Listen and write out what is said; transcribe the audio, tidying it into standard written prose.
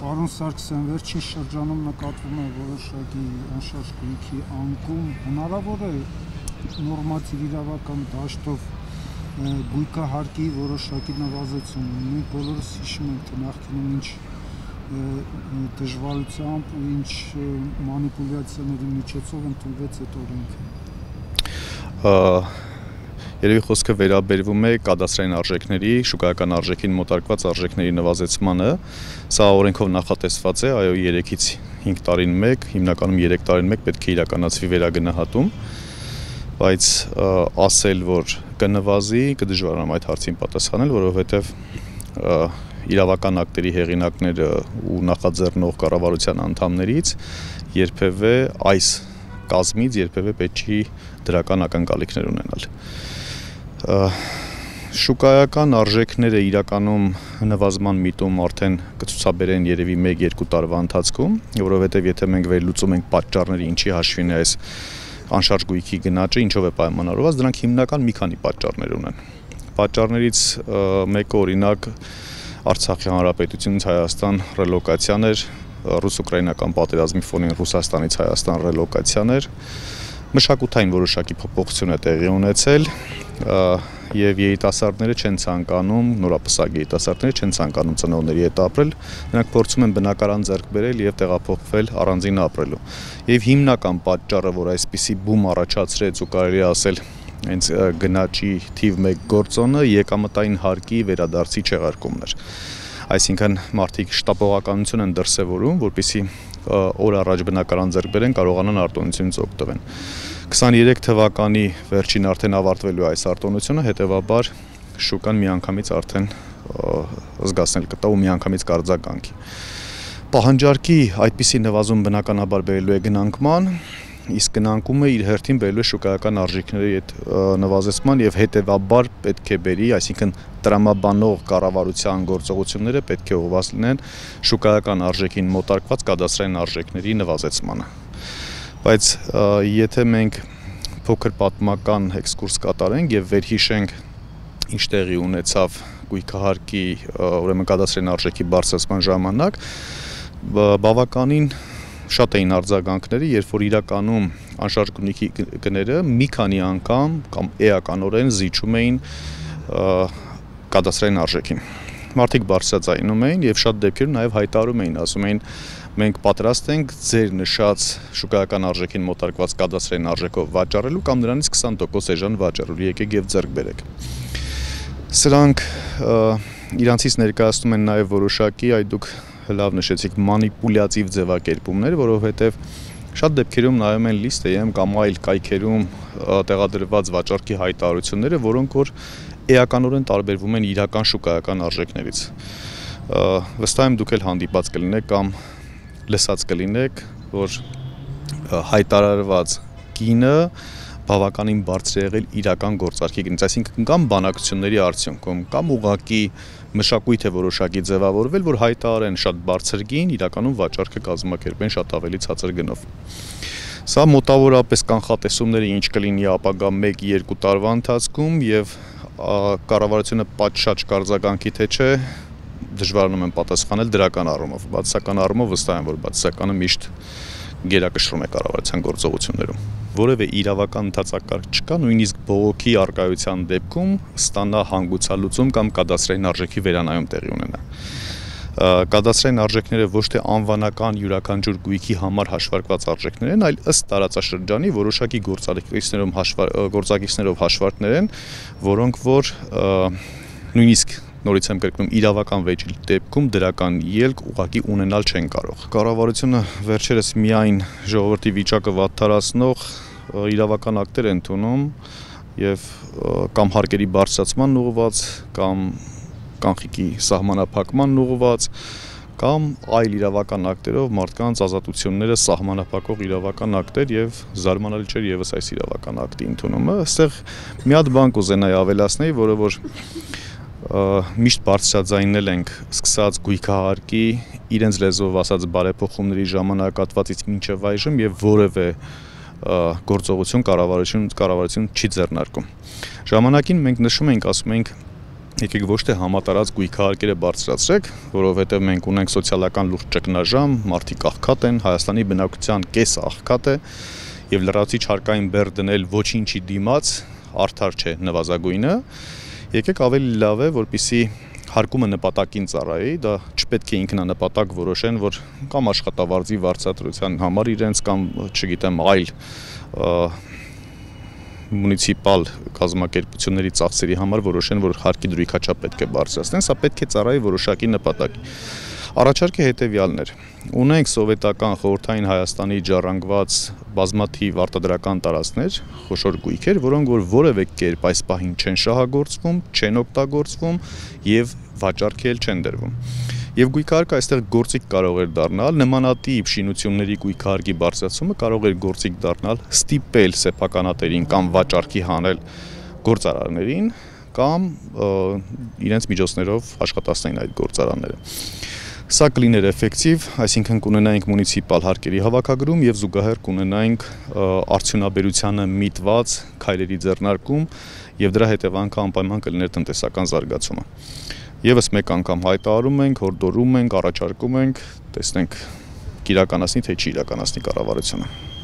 Պարոն Սարգսյան, վերջին շրջանում նկատվում է որոշակի անշարժ գույքի անկում, հնարավոր է նորմատիվ իրավական դաշտով գույքահարկի որոշակի նվազեցում։ Մենք բոլորս հիշում ենք, թե նախկինում ինչ դժվարությամբ ու ինչ մանիպուլյացիաների միջոցով ընդունվեց այդ օրենքը։ Երևի խոսքը վերաբերվում է կադաստրային արժեքների, շուկայական արժեքին մոտարկված արժեքների նվազեցմանը։ Սա օրենքով նախատեսված է, այո, 3-ից 5 տարին մեկ, հիմնականում 3 տարին մեկ պետք է իրականացվի վերագնահատում, բայց ասել, որ կնվազի, կդժվարանամ այդ հարցին պատասխանել, որովհետև իրավական ակտերի հեղինակները ու նախաձեռնող կառավարության անդամներից երբևէ այս կազմից երբևէ պետք չի դրական ակնկալիքներ ունենալ։ Շուկայական արժեքները իրականում նվազման միտում արդեն կցուցաբերեն երևի 1-2 տարվա ընթացքում, որովհետև եթե մենք վերլուծում ենք պատճառները, ինչի հաշվին է այս անշարժ գույքի գնաճը, ինչով է պայմանավորված, դրանք հիմնական մի քանի պատճառներ ունեն։ Պատճառներից մեկը օրինակ Արցախի հանրապետությունից Հայաստան ռելոկացիան էր, ռուս-ուկրաինական պատերազմի ֆոնին Ռուսաստանից Հայաստան ռելոկացիան էր, մշակութային որոշակի փոփոխություն է տեղի ունեցել եւ երիտասարդները չեն ցանկանում, նորապսակ երիտասարդները չեն ցանկանում ծնողների հետ ապրել, նրանք փորձում են բնակարան ձեռք բերել եւ տեղափոխվել առանձին ապրելու։ Եվ հիմնական պատճառը, որ այսպիսի բում առաջացրեց ու կարելի է ասել հենց գնաճի թիվ 1 գործոնը եկամտային հարկի վերադարձի չեղարկումն էր։ Այսինքն մարդիկ շտապողականություն են դրսևորում, որպեսզի օր առաջ բնակարան ձեռք բերեն, կարողանան արտոնությունից օգտվեն։ 23 թվականի վերջին արդեն ավարտվելու այս արտոնությունը, հետևաբար շուկան միանգամից արդեն զգացնել կտա ու միանգամից կարձագանքի։ Պահանջարկի այդպիսի նվազում բնականաբար բերելու է գնանկման, իսկ գնանկումը իր հերթին բերելու է շուկայական արժեքների հետ նվազեցման եւ հետեւաբար պետք է բերի, այսինքն տրամաբանող կառավարության գործողությունները պետք է ուղղված լինեն շուկայական արժեքին մոտարկված կադաստրային արժեքների նվազեցմանը։ Բայց եթե մենք փոքր պատմական էքսկուրս կատարենք եւ վերհիշենք ինչ տեղի ունեցավ գույքահարկի, ուրեմն կադաստրային արժեքի բարձրացման ժամանակ, բավականին շատ էին արձագանքները, երբ որ իրականում անշարժ գույքի գները մի քանի անգամ կամ էականորեն զիջում էին կադաստրային արժեքին։ Մարդիկ բարձրաձայնում էին եւ շատ դեպքերում նաեւ հայտարարում էին, ասում էին մենք պատրաստ ենք ձեր նշած շուկայական արժեքին մոտարկված կադաստրային արժեքով վաճառելու կամ նրանից 20% էժան վաճառելու, եկեք եւ ձեռք բերեք։ Սրանք իրանցից ներկայացնում են նաեւ որոշակի, այ դուք լավ նշեցիք, մանիպուլյատիվ ձևակերպումներ, որովհետև շատ դեպքերում նայում են լիստեյեմ կամ այլ կայքերում տեղադրված վաճառքի հայտարարությունները, որոնք որ էականորեն տարբերվում են իրական շուկայական արժեքներից։ Վստահ եմ դուք էլ հանդիպած կլինեք կամ լսած կլինեք, որ հայտարարված գինը բավականին բարձր է եղել իրական գործարքի գնից, այսինքն կամ բանակցությունների արդյունքում, կամ ուղղակի մշակույթ է որոշակի ձևավորվել, որ հայտարարեն շատ բարձր գին, իրականում վաճառքը կազմակերպեն շատ ավելի ցածր գնով։ Սա մոտավորապես կանխատեսումները ինչ կլինի ապագա 1-2 տարվա ընթացքում եւ կառավարությունը պատշաճ կարձագանքի թե չէ, դժվարանում եմ պատասխանել դրական առումով, բացասական առումով վստահ եմ, որ բացասականը միշտ գերակշռում է կառավարության գործողություններում։ Որևէ իրավական ընթացակարգ չկա, նույնիսկ բողոքի արկայության դեպքում ստանա հանգուցալուծում կամ կադաստրային արժեքի վերանայում տեղի ունենա։ Կադաստրային արժեքները ոչ թե անվանական յուրաքանչյուր գույքի համար հաշվարկված արժեքներ են, այլ ըստ տարածաշրջանի որոշակի գործակիցներով հաշվարկներ են, որոնք որ նույնիսկ նորից եմ կրկնում իրավական վեճի դեպքում դրական ելք ուղղակի ունենալ չեն կարող։ Կառավարությունը վերջերս միայն ժողովրդի վիճակը վատթարացնող իրավական ակտեր են ընդունում եւ կամ հարկերի բարձրացման ուղղված, կամ կանխիկի սահմանափակման ուղղված, կամ այլ իրավական ակտերով մարդկանց ազատությունները սահմանափակող իրավական ակտեր եւ զարմանալի չէ եւս այս իրավական ակտի ընդունումը։ Այստեղ մի հատ բան կուզենայի ավելացնել, որը որ միշտ բարձրաձայնել ենք սկսած գույքահարկի իրենց լեզվով ասած բարեփոխումների ժամանակահատվածից մինչև այժմ եւ որևէ գործողություն կառավարություն չի ձեռնարկում։ Ժամանակին մենք նշում ենք, ասում ենք եկեք ոչ թե համատարած գույքահարկերը բարձրացրեք, որովհետև մենք ունենք սոցիալական լուրջ ճգնաժամ, մարդիկ աղքատ են, Հայաստանի բնակչության կեսը աղքատ է, եւ լրացուցիչ հարկային բեռ դնել ոչինչի դիմաց արդար չէ նվազագույնը։ Եկեք ավելի լավ է, որպեսզի հարկումը նպատակին ծառայի, դա չպետք է ինքնանպատակ որոշեն, որ կամ աշխատավարձի վարձատրության համար իրենց կամ, չգիտեմ, այլ մունիցիպալ կազմակերպությունների ծախսերի համար որոշեն, որ հարկի դրույքաչափ պետք է բարձրացնեն, սա պետք է ծառայի որոշակի նպատակի։ Առաջարկը հետևյալն էր. ունենք սովետական խորհրդային Հայաստանի ժառանգված բազմաթիվ արտադրական տարածքներ, խոշոր գույքեր, որոնք որ որևէ կերպ այս պահին չեն շահագործվում, չեն օգտագործվում եւ վաճառքի էլ չեն դրվում։ Եվ գույքահարկը այստեղ գործիք կարող էր դառնալ, նմանատիպ շինությունների գույքահարկի բարձրացումը կարող էր գործիք դառնալ ստիպել սեփականատերին կամ վաճառքի հանել գործարարներին կամ իրենց միջոցներով աշխատացնեն այդ գործարանները։ Սա կլիներ էֆեկտիվ, այսինքն կունենայինք մունիցիպալ հարկերի հավաքագրում եւ զուգահեռ կունենայինք արդյունաբերությանը միտված քայլերի ձեռնարկում եւ դրա հետևանքը անպայման կլիներ տնտեսական զարգացումը։ Եվս մեկ անգամ հայտարարում ենք, հորդորում ենք, առաջարկում ենք, տեսնենք կիրականացնի թե չի իրականացնի կառավարությունը։